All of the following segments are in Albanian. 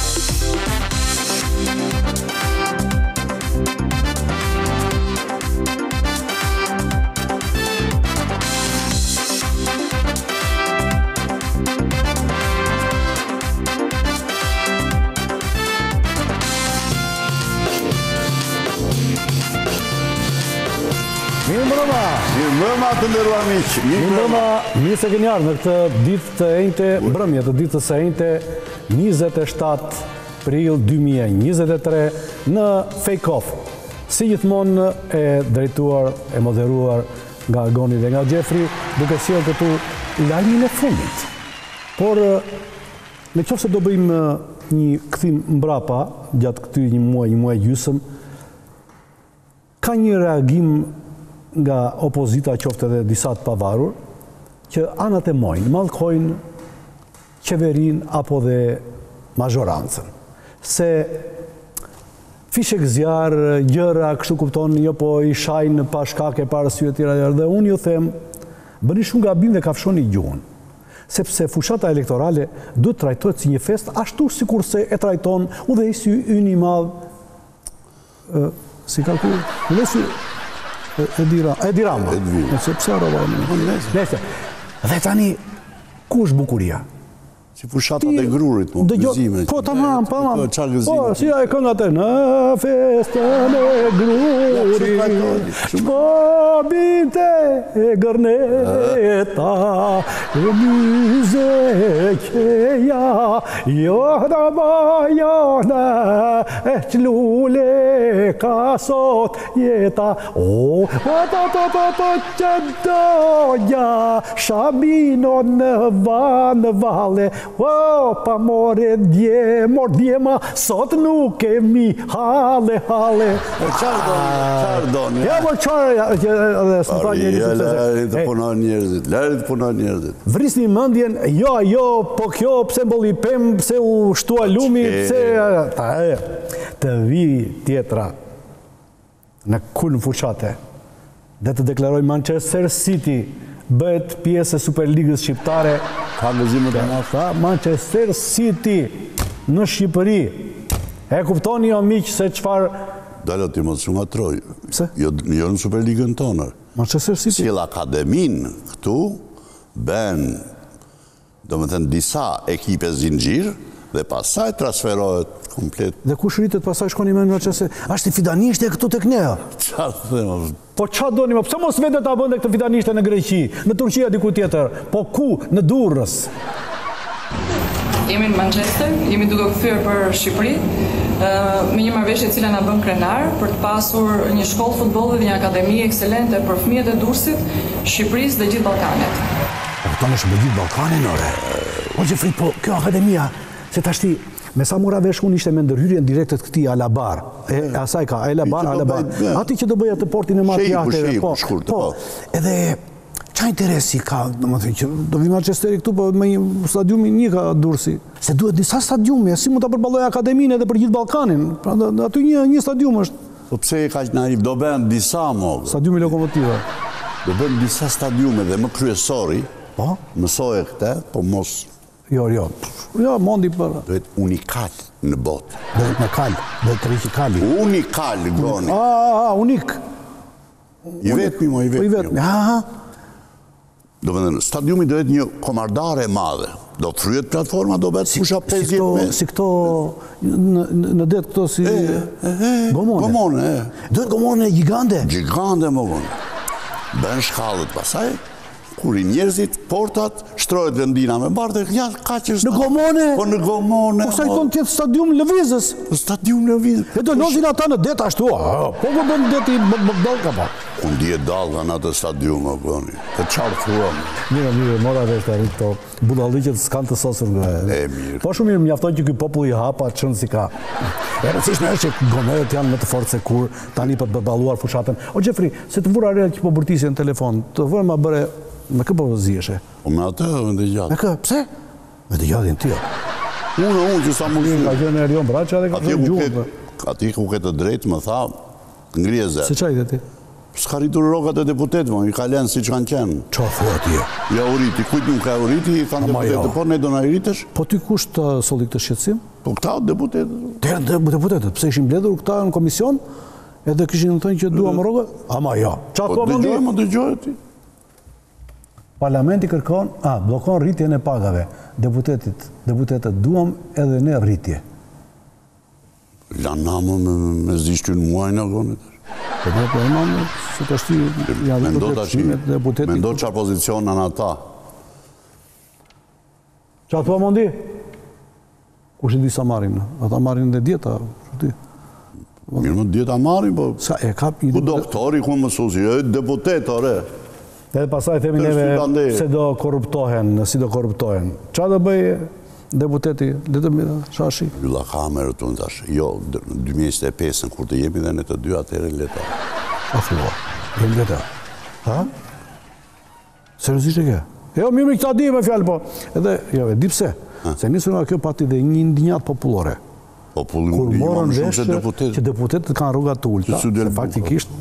Mirë se keni ardhur në këtë ditë të enjte, mbrëmje të ditës së enjte, 27 prill 2023 në Fake Off. Si gjithmonë e drejtuar, e moderuar nga Argoni dhe nga Gjefri, duke sjellë këtu lajmin e fundit. Por në qoftë se do bëjmë një kthim mbrapa gjatë këtij një muaj gjysmë, ka një reagim nga opozita, qoftë edhe disa të pavarur, që anët e mojnë, mallkojnë qeverin apo dhe mazhorancën. Se fishek zjarë, gjëra, kështu kupton, jo po i shajnë pa shkake, pa arsye të tjera, dhe unë ju them, bëni shumë gabim dhe kafshoni gjuhën. Sepse fushata elektorale duhet trajtohet si një fest, ashtu sikur se e trajton udhëheqësi ynë i madh, si ka ku, Edi Rama. Pse arrovani? Dhe tani, ku është bukuria? Si fushatat e grurit, po, gëzime. Po, tamam. Po, si a e kënga të në festën e grurit, po binte e gërneta, e myze qeja, jona bajona, e qlule ka sot jeta, o, që doja, shabino në valle, o, pa more djema, sot nuk kemi hale. Qarë doni? Ja, po qarë, Lërit të punon njerëzit. Vrisni mëndjen, jo, po kjo, pse mboli pem, pse u shtua lumi, pse... Të vi tjetra në kulm fushate, dhe të deklaroj Manchester City bëhet pjesë e Superligës shqiptare. Ka gëzime të madhe. Manchester City në Shqipëri. E kuptoni o miq se çfarë Dalë ti mos shumë atroj. Pse? Jo në Superligën tonë. Manchester City. Sjell akademin këtu, ben, domethënë disa ekipe zinxhir dhe pastaj transferohet komplet. Dhe kush rritet pastaj shkoni me Manchester? Ashtë fidanishte këtu tek ne. Çfarë them? Po ç'a doni më? Pse mos vendet ta bënte këtë fidanishte në Greqi, në Turqi diku tjetër? Po ku? Në Durrës. Jemi në Manchester, jemi duke kthyer për Shqipëri, me një marrëveshje e cila na bën krenar për të pasur një shkollë futbolli dhe një akademi ekselente për fëmijët e Durrësit, Shqipërisë dhe gjithë Ballkanit. Po tonë shumë gjithë Ballkanin, ore. O Gjefri, po kjo akademia, se tashti me sa mora vesh unë ishte me ndërhyrjen direkte të këtij Alabar. Asaj ka, Alabar. Ati që do bëja të portin e madh teatrit, po. Edhe ç'a interesi ka, domethënë që do vi Manchesteri këtu, po me një stadiumi një ka Durrësi. Se duhet disa stadiume, si mund ta përballoj akademinë edhe për gjithë Ballkanin. Pra aty një stadium është. Po pse e kaq naiv? Do bën disa më. Stadiumi Lokomotiva. Do bën disa stadiume dhe më kryesori. Po, mësoje këtë, po mos. Jo, mondi për... Duhet unikal në botë. Duhet me kal, duhet të rriqi kali. Unikal, Groni. Unik. I vetëmi. Do vëndën, stadiumi do jetë një komardare madhe. Do të fryet platforma, do betë pusha 50 me... Si këto në det këto si... Gomone. Duhet gomone gjigande. Gjigande, më vonë. Bën shkallët pasaj. Kur i njerëzit, portat, shtrohet vendina me bardhe, ja, ka që është... Në Gomone? Po në Gomone. Po sa i tonë tjetë stadium lëvizës? Stadium lëvizës. E do nozin ata në det ashtu, po më bënë det i dalka pa. Unë dje dalka në atë stadium, më bëni. Të qarë thuam. Mirë, mora vesh të rritë to. Budalliqet s'kanë të sosur nga e. Mirë. Po shumë mirë, mjafton që ky popull i hapa, qënë si ka. E rëndësishme është që gomerët janë më të fortë se kur, tani për të balluar fushatën. O Gjefri, se të vura rrët që po bërtisje në telefon, të vërë ma bëre me kë po ziheshe? Po me atë, me të gjatë. Me kë? Pse? Me të gjatin tjo. Unë që sa më shumë. Ka qenë Erion Braqa dhe ka qenë gjuhë. Ati ku këtë drejtë më tha, ngrije zërë. Se qaj dhe ti? S'ka rritur rrogat e deputetëve, i ka lënë siç kanë qenë. Çfarë thua ti? Ja u rriti, kujt nuk ka u rriti, i thanë deputetë, po ne do na rritesh? Po ty kush të solli këtë shqetësim? Po këta deputetët. Deputetët, pse ishin mbledhur këta në komision edhe kishin thënë që duam rroga? Ama jo. Çfarë Po thua më? dëgjoj ti. Parlamenti kërkon, bllokon rritjen e pagave. Deputetët duam edhe ne rritje. Lanë namë me zishtin muajnë agonit. Po ne po imam se tash janë deputetë. Mendo çfarë pozicion në ata. Çfarë thua Mondi? Kush e di sa marrin? Ata marrin dhe dieta, ti. Mirë më dieta marrin, po Sa e kap i ku doktori, ku mësuesi, deputet, ore. Edhe pasaj themi neve se do korruptohen, si do korruptohen. Çfarë do bëj deputeti Shashi? Ylla kamerë të në tash. Jo, në 2025, kur të jemi dhe në të dy atëherë leta. A thua, jemi leta. Ha? Seriozisht e ke? Jo, mirë këta di me fjalë, po. Edhe, jo, e di pse. Se nisur nga kjo pati dhe një ndinjat popullore. Populli Kur më morën shumë se vesh që deputetët kanë rrogat të ulta, se faktikisht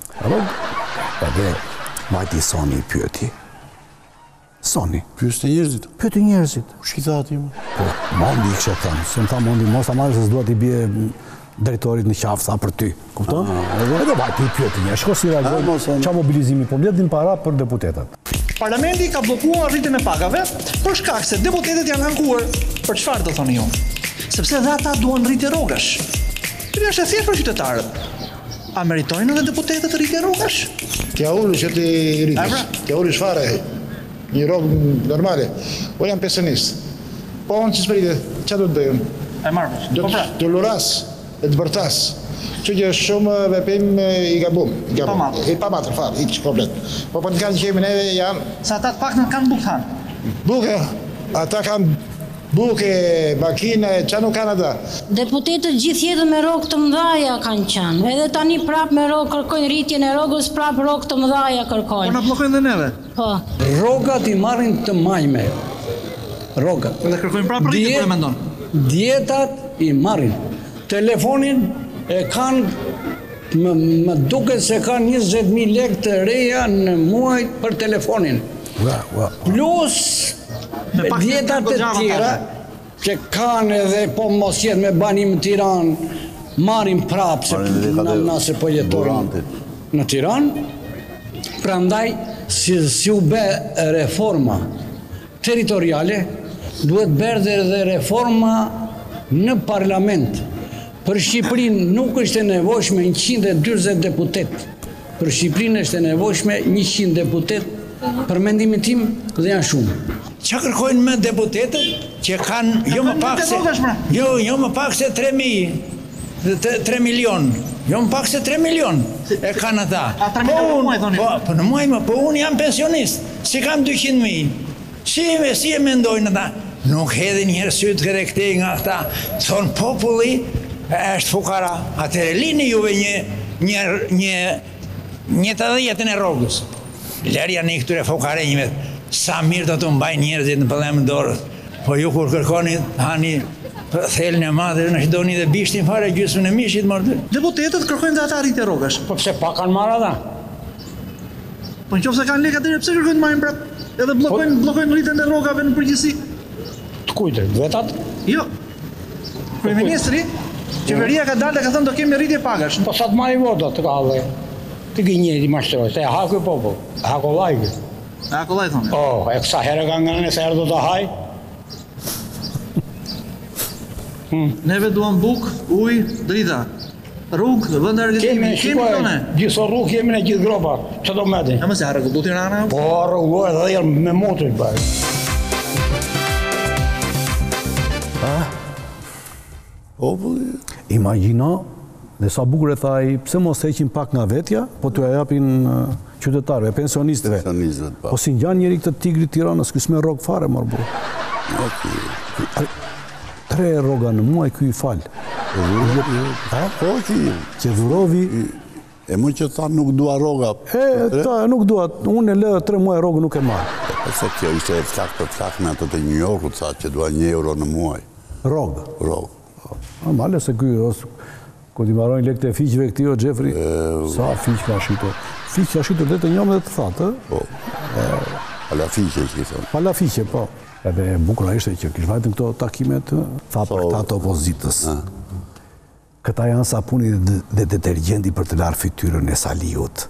edhe vajti Soni i pyeti. Soni. Pyeste njerëzit. Pyeti njerëzit. Kush i tha ati më? Po, Mondi i kështë thënë. Se më tha Mondi, mos ta marrë se s'dua t'i bie drejtorit në qafë, sa për ty. Kupton? Edhe vajti i pyeti njerëzit. Shko si reagoj, qa mobilizimi, po mbledhin para për deputetat. Parlamenti ka bllokuar rritjen e pagave për shkak se deputetët janë ankuar. Për çfarë do thoni ju? Sepse dhe ata duan rritje rrogash. Kjo është e thjeshtë për qytetarët. A meritojnë edhe deputetët rritje rrogash? T'ja ullu që ti rritish. T'ja ullu shfare. Një rrogë normale. O jam pensionist. Po unë që s'përite, që do të bëjmë? E marrë. Do të luras e të bërtas. Që që shumë vepim i gabum. I pa matër, farë, i që komplet. Po për të kanë që kemi neve janë... Sa ata të pak në kanë bukë thanë. Buke, ata kanë buke, makine, që nuk kanë ata. Deputetët gjithë jetën me rrogë të mëdhaja kanë qenë. Edhe tani prapë me rrogë kërkojnë rritjen e rrogës, prapë rrogë të mëdhaja Po kërkojnë. na bllokojnë dhe neve. Po. Rrogat i marrin të majme. Rrogat. Edhe kërkojnë prapë rritje, po e mendon. Dietat i marrin. Telefonin e kanë më duket se kanë 20.000 lekë të reja në muaj për telefonin. Plus dietat e tjera që kanë edhe po mos jetë me banim në Tiranë, marrin prapë se nëse po jetojnë në Tiranë. Prandaj si u bë reforma territoriale, duhet bërë edhe reforma në parlament. Për Shqipërinë nuk është e nevojshme 140 deputet. Për Shqipërinë është e nevojshme 100 deputet. Për mendimin tim dhe janë shumë. Çka kërkojnë me deputetët që kanë jo më pak se 3 milion. Jo më pak se 3 milion e kanë ata. Po në muaj më, po unë jam pensionist. Si kam 200.000. Si e mendojnë ata? Nuk hedhin njerë sytë këre këtej nga ata. Thonë populli është fukara. Atëre lini juve një të dhjetën e rrogës. Lërja një këture fukarenjve. Sa mirë të të mbaj njerëzit në pëllemë dorës. Po ju kur kërkoni hani thelën e madhe, në shdoni dhe bishtin fare gjysmën e mishit mërë. Deputetët kërkojnë dhe ata rritje rrogash. Po pse pa kanë marrë ata? Po nëse kanë lekë atëre pse kërkojnë marrin prapë? Edhe bllokojnë rritjen e rrogave në përgjithësi. Të kujtë, vetat? Jo. Kryeministri, qeveria ka dalë dhe ka thënë do kemi rritje pagash. Po sa të marri vota të ka dhe. Të gënjeri mashtroj, se e haku i popull. E haku lajkë. E haku lajkë thonë. Oh, e kësa herë ka nga nëse herë do të haj. Neve duan buk, uj, drita. Rrugë, vëndë argëtimi, kemi tone. Gjithë rrugë jemi në gjithë gropa, që do meti. Ja më se rrugë, du Tirana? Po, rrugë, edhe jelë me motrit, bëjë. Imagjino, dhe sa bukur e thaj, pse mos heqin pak nga vetja, po t'u japin qytetarëve, pensionistëve. Po si ngjan njëri këtë Tigrit Tiranës, ky s'me rrogë fare, marë bu. 3 rroga në muaj, ky i falë. Po që dhurovi... E më që tha nuk dua rroga. Nuk dua, unë e lë 3 muaj rrogë nuk e marë. Se kjo ishte e flak për flak me ato të New Yorkut, sa që dua €1 në muaj. Rrogë? Rrogë. Normale se ky Ku t'i marrojnë lekët e fiqve këti, o Gjefri, sa fiq ka shitur. Fiq ka shitur dhe të njëmë dhe të thatë. Po, palafiqe që i thonë. Palafiqe, po. Edhe bukura ishte që kishë vajtë në këto takimet, tha për këta të opozitës. Këta janë sapuni dhe detergjenti për të larë fytyrën e Saliut.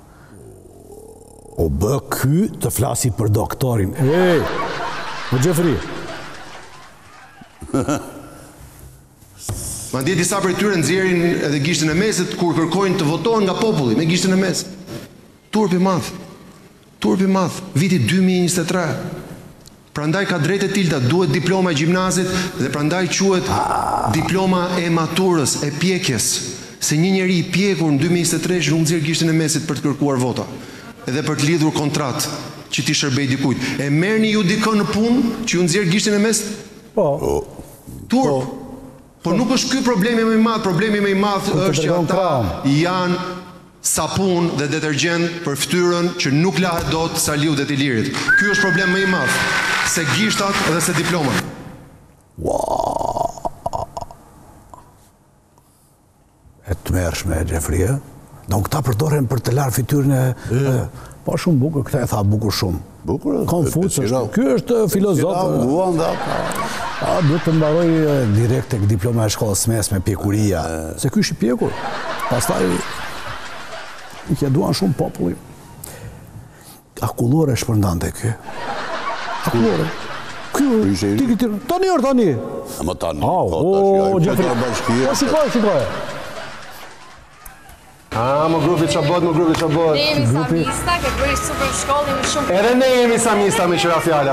O bë ky të flasi për doktorin. Ej, o Gjefri. Ma ndje disa për tyre nxjerrin edhe gishtën e mesit kur kërkojnë të votohen nga populli me gishtën e mesit. Turpi madh. Turpi madh, viti 2023. Prandaj ka drejtë e tilta, duhet diploma e gjimnazit dhe prandaj quhet diploma e maturës, e pjekjes. Se një njeri i pjekur në 2023 nuk nxjerr gishtën e mesit për të kërkuar vota, edhe për të lidhur kontratë që ti shërbej dikujt. E merrni ju dikon në punë që ju nxjerr gishtën e mesit? Po. Turp. Po nuk është ky problemi më i madh, problemi më i madh është që ata janë sapun dhe detergjent për fytyrën që nuk lahet dot Saliut dhe të Ilirit. Ky është problem më i madh se gishtat dhe se diplomat. E të mërshme, Gjefri, e? Do këta përdoren për të larë fytyrën e... Po shumë bukur, këta e tha bukur shumë. Bukur? Konfuc është. Ky është filozof. Duhet të mbaroj direkt tek diploma e shkollës mesme, pjekuria. Se ky është i pjekur. Pastaj i kja duan shumë populli. Akullore shpërndante ky. Akullore. Ky, tani orë tani. Ama tani. O, Gjefri. Po, shikoj. Më grupi që bot. Ne jemi samista, ke bëri super shkollë, jemi shumë... Edhe ne jemi samista, me qëra fjalla.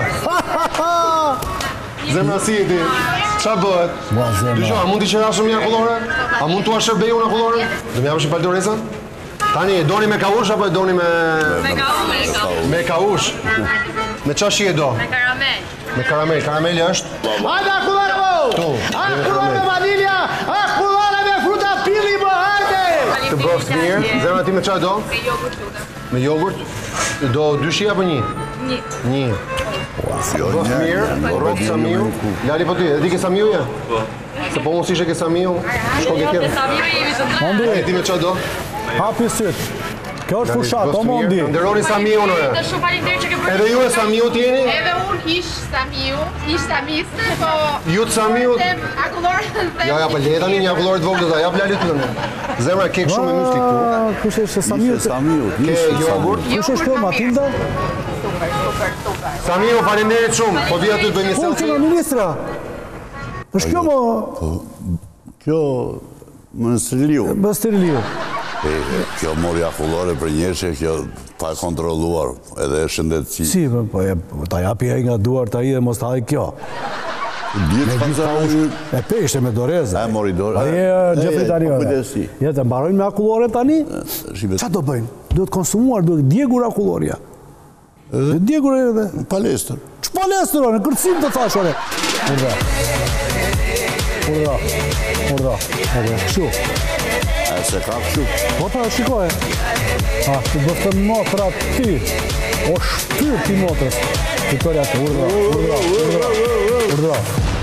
Zemra si ti, qa bëhet? Dysho, a mund t'i qëra shumë një akullore? A mund t'ua shërbej unë akullore? Do m'japë shumë paldoresën? Tani, e doni me kaush apo e doni me... Me kaush. Me qa shi e do? Me karamel. Me karamel. Karameli është? Hajde akullore po! Akullore me vanilja! Akullore me fruta pili më, hajde! Të bëftë mirë. Zemra ti me qa do? Me jogurt lutem. Me jogurt? Do 2 shi apo 1? 1. Bëftë mirë, rokë Samiu. Lali po ty, e di ke Samiu ja? Po. Se po mos ishe ke Samiu, shko ke tjerë. Mondi, ti me qa do? hapi sytë. Kjo është fushat, o Mondi. Nderoni Samiu nëre. Shumë faleminderit që ke bërë. Edhe ju e Samiu t'jeni? Edhe unë ish Samiu, ish samiste, po... Ju të Samiu? Akullore... Ja, po letani një akullore të vogël, ja Lali të nëne. Zemra, ke shumë me mysli këtu. Kush është Samiu? Ke jogurt? Kush është kjo, Matilda? Super. Samiu, faleminderit shumë. Po vija ty të bëjmë një selfie. Po, që ministra? është kjo më... Kjo më Striliu. Më Striliu. Kjo mori akullore për njëshe, kjo pa kontroluar, edhe e shëndetësi. Si, po ta japi e nga duar të i dhe mos të hajë kjo. E peshte me doreze. E mori doreze. Aje, Gjefri tani ore. Jetë, mbarojnë me akullore tani? Qa do bëjnë? Duhet konsumuar, duhet djegur akulloria. Djegur e dhe? Palestër. Që palestër, në kërcim të thash, ore. Urda. Kështu. E se ka kështu. Po pra, shikoj. Të bëftën motrat ty. O shtyr ti motrës. Victoria të urdra.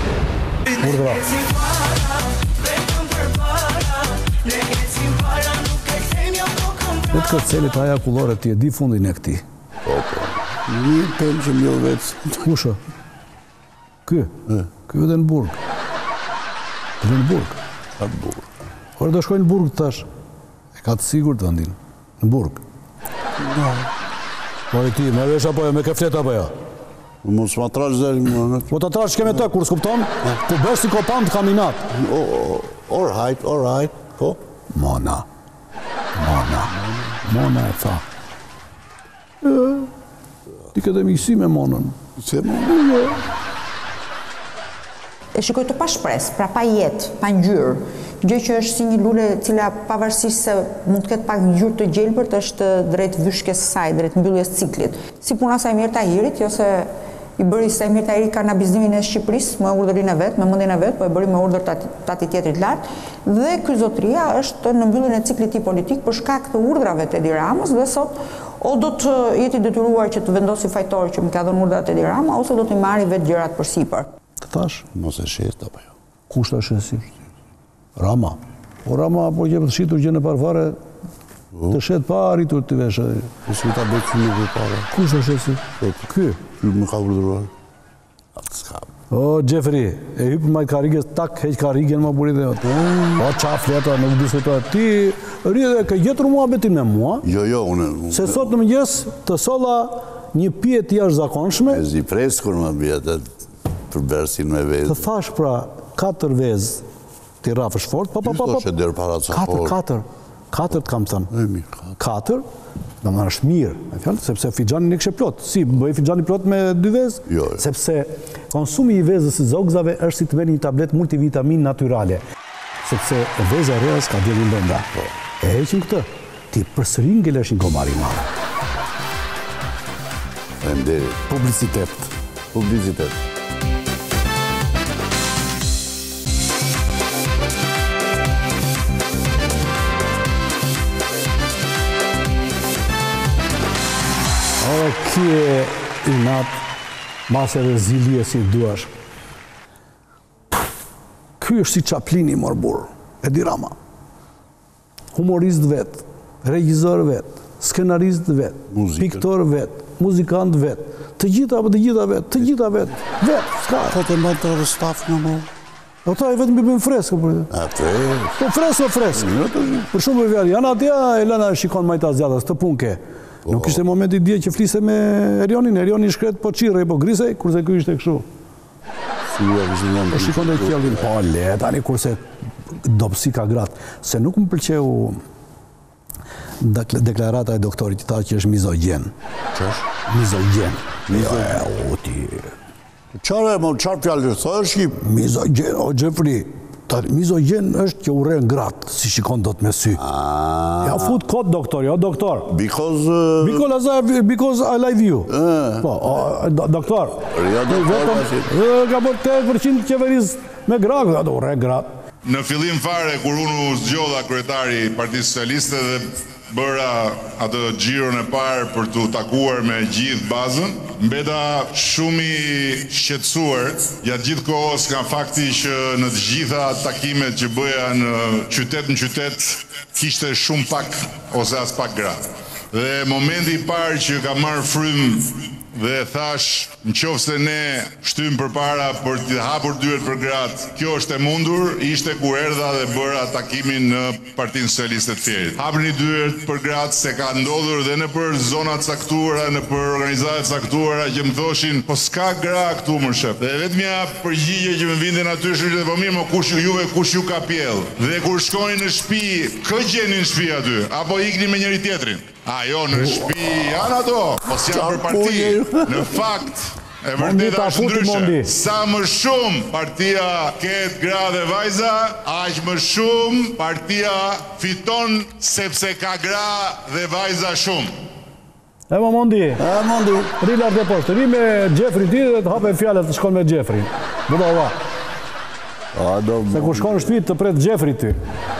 Vetë këtë celit aja kullore ti e di fundin e këti. Po. Një pëllë që mjë vetë. Kusha? Ky edhe në burg. Edhe në burg. Atë burg. Ore do shkojnë në burg të tash. E ka të sigur të vendin. Në burg. Ore ti, me vesh apo jo, me ke flet apo jo? Mos ma trash zërë më... Po të trash keme të, kur s'kupton? Ku bësh si kopan të kaminat. All right, po? Mona e tha. Ti këtë misi me Monën. Se Monën? E shikoj të pa shpresë, pra pa jetë, pa ngjyrë. Gjë që është si një lule cila pavarësisht se mund të ketë pak ngjyrë të gjelbërt, është drejt vyshkes saj, drejt mbylljes ciklit. Si puna Sajmir Tahirit, jo se i bëri Sajmir Tahirit karnabiznimin e Shqipërisë me urdhërin e vet, me mendjen e vet, po e bëri me urdhër tati tjetrit lart, dhe ky zotëria është në mbylljen e ciklit i politik për shkak të urdhrave të Edi Ramës dhe sot o do të jeti detyruar që të vendosi fajtor që më ka dhënë urdhrat Edi Rama ose do të marrë vetë gjërat përsipër. Të thash? Mos e shes apo jo. Kush ta shesi? Rama. Ora ma po që të shitur gjë në parfare, të shet pa arritur të veshë. Po si ta bëj këtu në parë. Kush është esi? Ky. Ky më ka urdhëruar. O, Gjefri, e hypë majtë karigës, tak, heq karigën më burit dhe jotë. O, qaf leta, nuk diskutohet. Ti, rride, ke gjetër mua betin me mua? Jo, unë... Se sot në mëngjes të solla një pjetë jashtë zakonshme. E zi preskur më bjetët për bersin me vezë. Të thash pra 4 vezë të rafësh fort, katër të kam thënë. 4, do më është mirë, sepse figjani në kështë plot. Si, bëj figjani plot me 2 vezë? Jo. Sepse konsumi i vezës së zogzave është si të merrni një tablet multivitamin natyrale. Sepse veza e reas ka djelin brenda. E heqim këtë, ti përsëri ngelesh një gomari marë. Publicitet. Ora kje i natë, mas edhe zilje si duash. Ky është si Chaplini mor burr, Edi Rama. Humorist vet, regjizor vet, skenarist vet, piktor vet, muzikant vet, të gjitha vet, s'ka. Po të mbajtë të staf në më? O ta e vetëm bëjmë freskë, për Po freskë. Për shumë për vjarë, janë atja, Elena shikon majta zjatës, të punke. Nuk ishte momenti dje që fliste me Erionin shkret po qire, po grisej, kurse kjo ishte këshu. Po shikon dhe kjellin, po le, tani kurse dopsi ka gratë. Se nuk më pëlqeu deklarata e doktorit, ta që është mizogjen. Që është? Mizogjen. Qarë fjallë të është? Mizogjen, o Gjefri. Mizogjen është që urejnë gratë, si shikon do të me sy. Ja fut kod doktor, jo doktor. Because I like you. Doktor. Ka bërë 8% qeverisë me gratë, da urejnë gratë. Në fillim fare, kur unë u zgjolla kryetari Partisë Socialiste dhe bëra atë gjiron e parë për të takuar me gjithë bazën, mbeta shumë i shqetësuar gjatë gjithë kohës nga fakti që në të gjitha takimet që bëja në qytet kishte shumë pak ose as pak gra. Dhe momenti i parë që ka marrë frym dhe thash, në qoftë se ne shtym përpara për të hapur dyert për gratë, kjo është e mundur, ishte kur erdha dhe bëra takimin në Partinë Socialiste të Fierit. Hapni dyert për gratë se ka ndodhur dhe në për zonat caktuara, në për organizatat caktuara që më thoshin, po s'ka gra këtu më shef. Dhe vetmja përgjigje që më vinte aty është po mirë, kush ju ka pjell. Dhe kur shkojnë në shtëpi, kë gjenin në shtëpi aty, apo ikni me njëri tjetrin. Jo, në shtëpi janë ato, po s'janë për parti. Në fakt, e vërteta është ndryshe. Sa më shumë partia ketë gra dhe vajza, aq më shumë partia fiton sepse ka gra dhe vajza shumë. E më Mondi. Ri lartë e poshtë. Ri me Gjefri ti dhe të hape fjallet të shkon me Gjefri. Budova. Se kur shkon në shtëpi të pret Gjefri ty.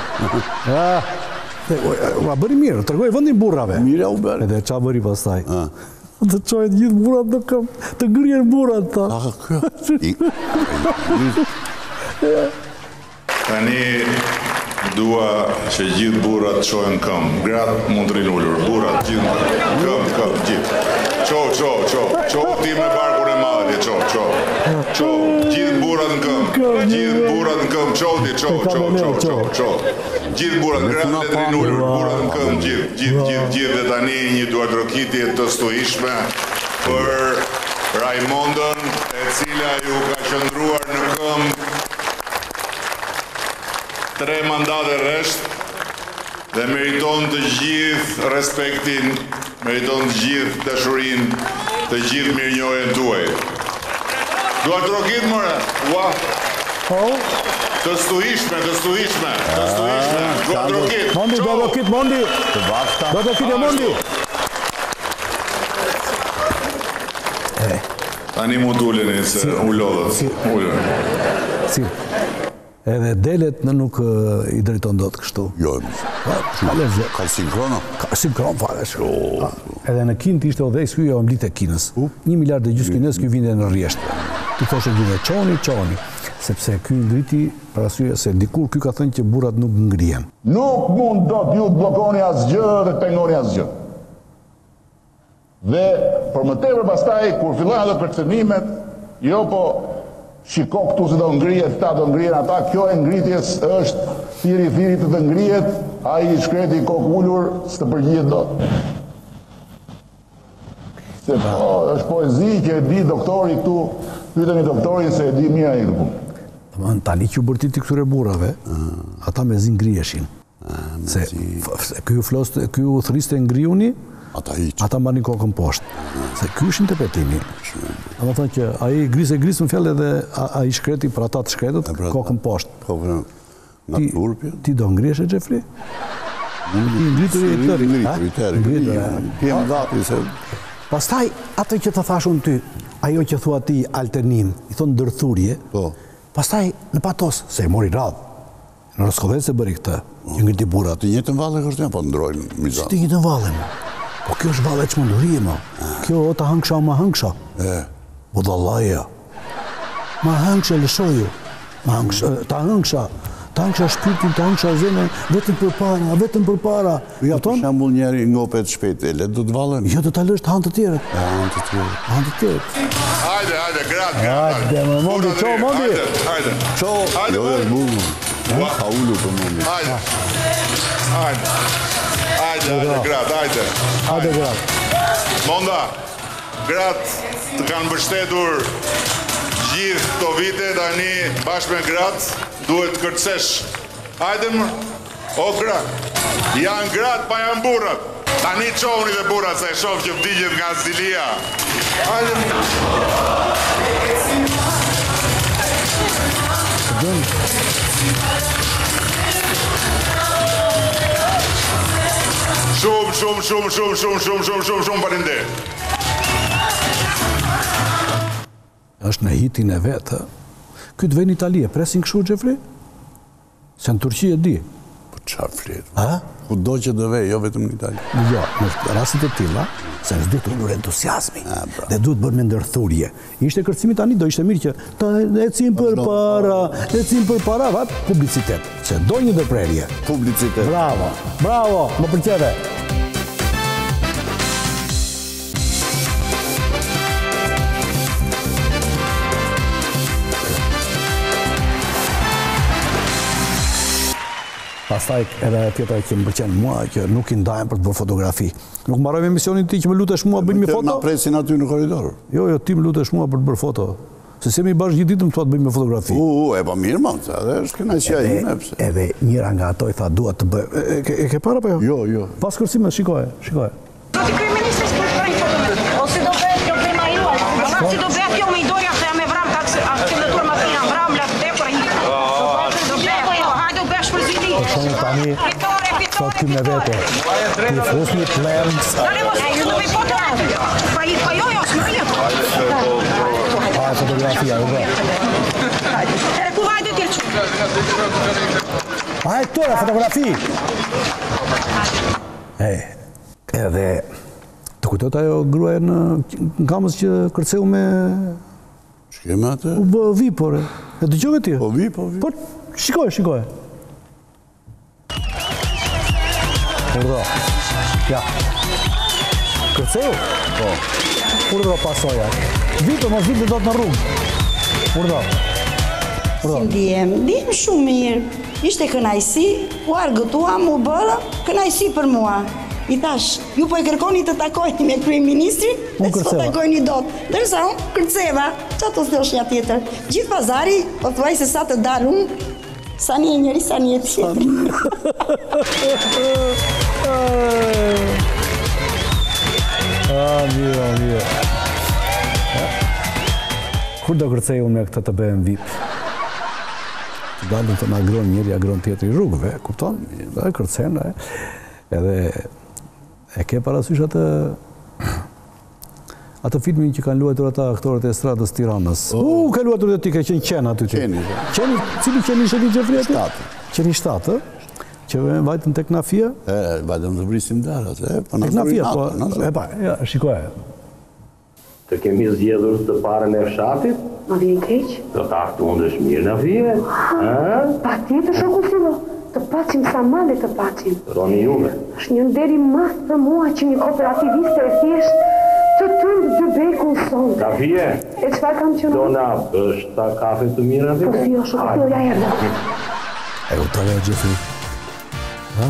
Ua bëri mirë, tërgoj vëndin burrave. Mire u bërë. Edhe qa bëri pastaj. Të qojnë gjithë burrat në këm, të ngrirë burrat ta. Tani dua që gjithë burrat të qojnë këm. Gratë mund të rinullur, burrat gjithë këm, gjithë. Qo, ti me barkun e madhe, qo, gjithë burrat në këm, qo. Gjithë burat, gratë të rinullur, burat në këmë, gjithë dhe tani një duardrokitje të stoishme për Raimondën, e cila ju ka qëndruar në këmë 3 mandate rresht dhe meriton të gjithë respektin, meriton të gjithë dashurin, të gjithë mirënjohjen tuaj. Duardrokit mëre, Të stuhishme. Duardrokit, Mondi. Duardrokit e Mondi. Tani mu t'ulleni se u lodhët. Si. Edhe delet në nuk i drejton do të kështu. Jo, ka sinkrono. Ka sinkron fare shumë. Edhe në Kinë t'ishte odhejs kjo o mblit e Kinës. 1,5 miliard kinës kjo vinde në rjeshtë. Ti thoshe gjithë qoni. Sepse ky ngriti për arsye se dikur ky ka thënë që burrat nuk ngrihen. Nuk mund do t'ju të blokoni asgjë dhe të pengoni asgjë. Dhe për më tepër pastaj, kur fillojnë ato kërcënimet, jo po shiko këtu se do ngrihet, ta do ngrihen ata, kjo e ngritjes është thiri të të ngrihet, ai shkreti i kokë ulur s'të përgjigjet dot. Se po, është poezi që e di doktori këtu, pyeteni doktorin se e di mirë ai këtu. Tani që u bërtiti këtyre burrave, ata me zi ngriheshin. Se ky u thriste ngriuni, ata mbanin kokën poshtë. Se ky është interpretimi. Ama thënë që ai grisë në fjalë dhe ai shkreti për ata të shkretët, kokën poshtë. Ti do ngrihesh e Xhefri? Pastaj, atë që të thashun ty, ajo që thua ti alternim, i thonë ndërthurje, pastaj në patos, se e mori radhë. Në Roskovec se bëri këtë, që ngriti burrat. Të njëjtën valle kështu po ndrojnë mizan. Të njëjtën valle. Po kjo është valle çmendurie më. Kjo o ta hëngsha ma hëngsha. Budallaja. Ma hëngsha lëshoju. Ma hëngsha, ta hëngsha shpirtin, ta hëngsha zemrën, vetëm për para. Ja, për shembull njeri ngopet shpejt, e le do të vallen. Jo, do ta lësh të hanë të tjerët. Hanë të tjerët. Hajde, gratë. Hajde, më mondi, ço mondi. Hajde. Ço, jo e bukur. Ka ulur për mondi. Hajde, gratë, hajde. Hajde, gratë. Monda, gratë të kanë mbështetur gjithë këto vite, tani bashkë me gratë duhet kërcesh. Hajde më, o gratë, janë gratë pa janë burrat. Tani qovni dhe burrat se e shoh që vdigjet nga Zilia. Hajde më. Shumë falenderoj. Është në hitin e vetë. Ky të vjen në Itali, presin kështu Xhefri? Se në Turqi e di. Po çfarë flet? Kudo që do vej, jo vetëm në Itali. Jo, në rastet e tilla, se s'do të ulur entuziazmi. Dhe duhet bërë me ndërthurje. Ishte kërcimi tani, do ishte mirë që ta ecim për para, publicitet. Se do një ndërprerje. Publicitet. Bravo, më pëlqeve. Pastaj edhe tjetra që më pëlqen mua, që nuk i ndajem për të bërë fotografi. Nuk mbarojmë emisionin ti që më lutesh mua bëjmë një foto? Na presin aty në korridor. Jo, ti më lutesh mua për të bërë foto. Se semi bashkë gjithë ditën thua të bëjmë fotografi. E pa mirë më, edhe është kënaqësia ime pse. Edhe njëra nga ato i tha dua të bëj. E ke para apo jo? Jo. Pas kërcimit shikoje. Do të kryeministri s'përkojnë foto. Ose do bëhet kjo prima juaj. Si do bëhet kjo me Idoria se me vram aksiondatur makina vram la dekor një. Tani, sot ty me vete, ti fusni plërës. Fotografia, u dhe. Tëra, fotografi. Edhe, të kujtot ajo gruaja në kamës që kërceu me... Shkeme atë? U bë vi, por, e dëgjove ti? Po vi. Por, shikoje. Urdhro, ja. Kërceu? Po. Urdhro pasoja. Vitë, mos vitë do të në rrugë. Urdhro. Si ndihem shumë mirë. Ishte kënaqësi, u argëtuam, u bërë kënaqësi për mua. I thash, ju po e kërkoni të takojni me kryeministrin, dhe s'po takojni dot. Ndërsa unë kërceva, çfarë të thosh një tjetër? Gjithë pazari, po thuaj se sa të dalun, sa një njëri, sa një tjetër. Mirë. Kur do kërcej unë me këtë të bëhem VIP? Të dalën të në agron njëri, agron tjetëri rrugëve, kupton? Dhe kërcen, edhe e ke parasysh atë filmin që kanë luajtur ata aktorët e estradës Tiranës. Ka luajtur dhe ti, ka qenë qenë aty që. Cili qenë ishe ti Xhefri aty? Qeni 7, që vajtën tek Nafia? Vajtën të vrisim darat, Tek Nafia, po, shikoje. Të kemi zgjedhur të parën e fshatit? Më vjen keq? Do ta aftundesh mirë në vije? Patjetër shoku Sillo. Të pacim sa male të pacim. Roni jume. Është një nder i madh për mua që një kooperativiste e thjesht të tund dy bekun sonte. Ta vije? E çfarë kam qenë? Do na bësh ta kafe të mira vije? Po jo, shoku Sillo, ja erdha. E kuptove Gjefri? Ha?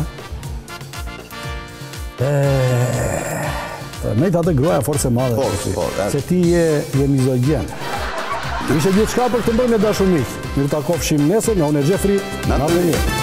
Nejtë atë gruaja forse madhe. Se ti je mizogjen. Ishe gjithë shka për të mbërë me dashumik. Mirë takofshim nesër, nga unë e Gjefri, në të mirë.